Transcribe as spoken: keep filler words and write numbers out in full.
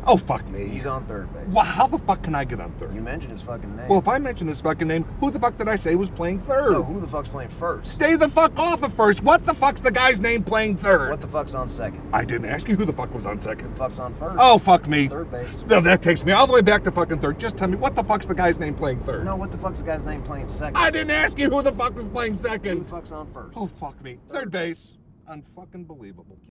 Oh, fuck me. He's on third base. Well, how the fuck can I get on third? You mentioned his fucking name. Well, if I mention his fucking name, who the fuck did I say was playing third? No, who the fuck's playing first? Stay the fuck off of first. What the fuck's the guy's name playing third? What the fuck's on second? I didn't ask you who the fuck was on Who second. the fuck's on first? Oh, fuck me. Third base. No, that takes me all the way back to fucking third. Just tell me, what the fuck's the guy's name playing third? No, what the fuck's the guy's name playing second? I didn't ask you who the fuck was playing Who second. the fuck's on first? Oh, fuck me. Third base. Unfucking believable.